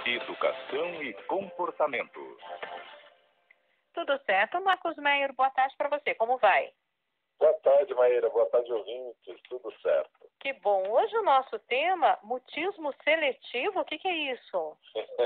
Educação e comportamento. Tudo certo. Marcos Meyer, boa tarde para você. Como vai? Boa tarde, Maíra. Boa tarde, ouvintes. Tudo certo. Que bom. Hoje o nosso tema, mutismo seletivo. O que é isso?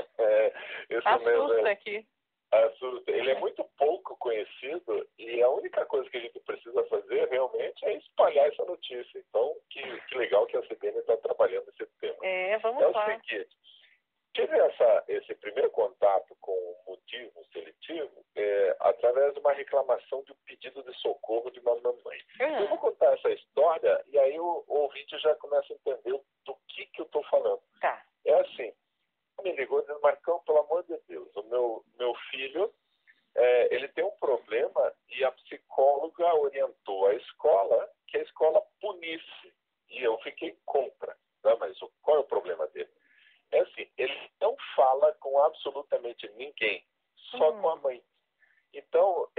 Isso Assusta mesmo. aqui. Assusta. Ele é muito pouco conhecido e a única coisa que a gente precisa fazer realmente é espalhar essa notícia. Então, que legal que a CBN está trabalhando nesse tema. Vamos lá. É o seguinte, tive esse primeiro contato com o mutismo seletivo através de uma reclamação de um pedido de socorro de uma mamãe. Eu vou contar essa história e aí o ouvinte já começa a entender do que eu estou falando. Tá. É assim, me ligou dizendo, Marcão, pelo amor de Deus, o meu filho, ele tem um problema e a psicóloga orientou a escola que a escola punisse. E eu fiquei contra. Tá? Mas qual é o problema dele? É assim, ele não fala com absolutamente ninguém, só com a mãe. Então,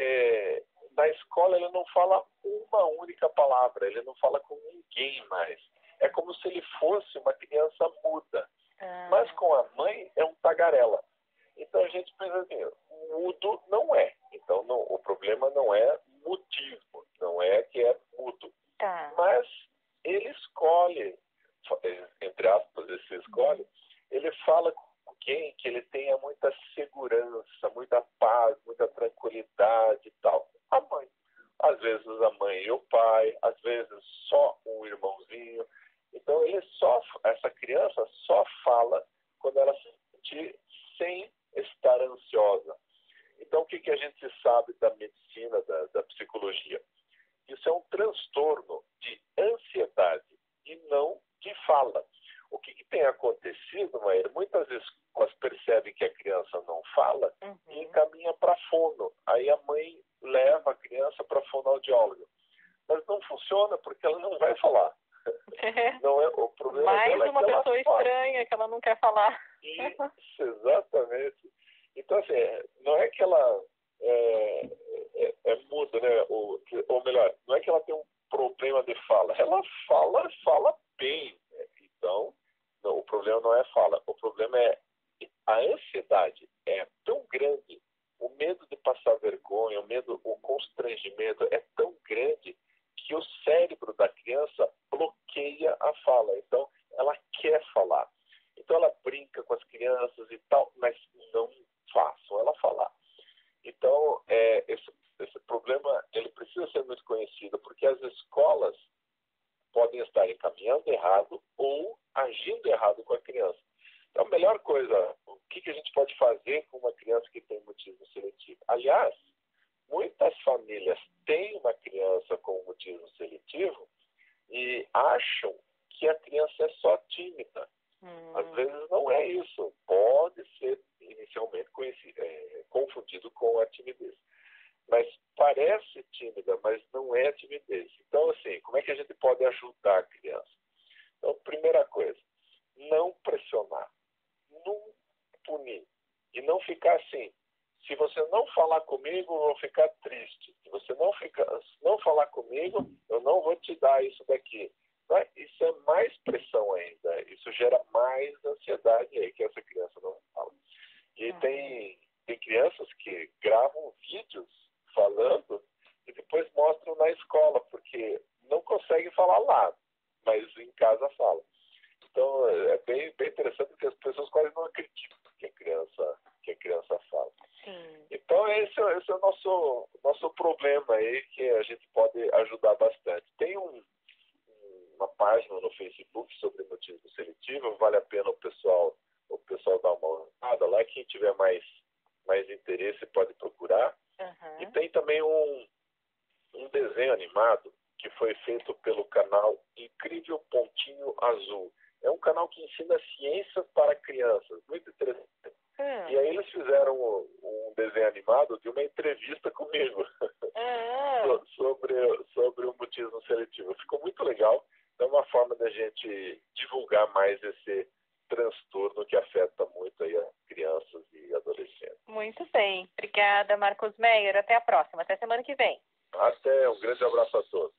na escola ele não fala uma única palavra, ele não fala com ninguém mais. É como se ele fosse uma criança muda. Mas com a mãe é um tagarela. Então a gente pensa assim, mudo não é. Então o problema não é mutismo, não é que é mudo. Tá. Mas ele escolhe, entre aspas, esse escolhe, ele fala com quem que ele tenha muita segurança, muita paz, muita tranquilidade e tal. A mãe. Às vezes a mãe e o pai, às vezes só um irmãozinho. Então essa criança só fala quando ela se sentir sem estar ansiosa. Então o que a gente sabe da medicina, da psicologia? Isso é um transtorno de ansiedade e não de fala. O que tem acontecido, Maíra? Muitas escolas percebem que a criança não fala e encaminha para fono. Aí a mãe leva a criança para fonoaudiólogo. Mas não funciona porque ela não vai falar. Não é, o problema Mais dela uma é que ela pessoa fala. estranha que ela não quer falar. Isso, exatamente. Então, assim, não é que ela é muda, né? Ou melhor, não é que ela tem um problema de fala. Ela fala bem. Né? Então, o problema não é fala. O problema é a ansiedade é tão grande, o medo de passar vergonha, o constrangimento é tão grande que o cérebro da criança bloqueia a fala. Então, ela quer falar. Então, ela brinca com as crianças e tal, mas não façam ela falar. Então, esse problema ele precisa ser muito conhecido, porque as escolas podem estar encaminhando errado ou agindo errado com a criança. Então, a melhor coisa, o que a gente pode fazer com uma criança que tem mutismo seletivo? Aliás, muitas famílias têm uma criança com mutismo seletivo e acham que a criança é só tímida. Às vezes não é isso. Pode ser inicialmente confundido com a timidez. Mas parece tímida, mas não é timidez. Então, assim, como é que a gente pode ajudar a criança? Então, primeira coisa, não pressionar, não punir. E não ficar assim, se você não falar comigo, eu vou ficar triste. Se você não falar comigo, eu não vou te dar isso daqui. Isso é mais pressão ainda. Isso gera mais ansiedade aí que essa criança não fala. E tem crianças que gravam vídeos falando e depois mostram na escola, porque não conseguem falar lá, mas em casa falam. Então é bem interessante porque as pessoas quase não acreditam que a criança fala. Sim. Então esse é o nosso problema aí que a gente pode ajudar bastante. Tem uma página no Facebook sobre mutismo seletivo, vale a pena o pessoal dar uma olhada lá, quem tiver mais interesse pode procurar. E tem também um desenho animado que foi feito pelo canal Incrível Pontinho Azul. É um canal que ensina ciências para crianças, muito interessante. E aí eles fizeram um desenho animado de uma entrevista comigo sobre o mutismo seletivo. Ficou muito legal. É uma forma da gente divulgar mais esse transtorno que afeta muito aí as crianças e adolescentes. Muito bem. Obrigada, Marcos Meyer. Até a próxima. Até semana que vem. Até. Um grande abraço a todos.